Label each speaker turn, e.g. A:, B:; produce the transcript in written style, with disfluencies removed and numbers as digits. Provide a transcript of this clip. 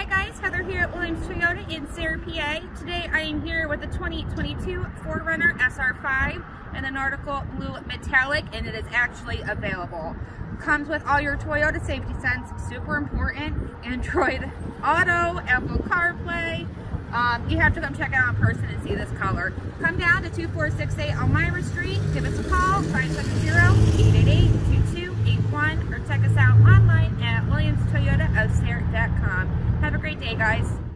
A: guys, Heather here at Williams Toyota in Sayre, PA. Today I am here with the 2022 4Runner SR5 in the nautical blue metallic, and it is actually available. Comes with all your Toyota safety sense, super important, Android Auto, Apple CarPlay. You have to come check it out in person and see this color. Come down to 2468 Elmira Street, give us a call, 570-888-2281, or check us out online at williamstoyotaofsayre.com. Have a great day, guys.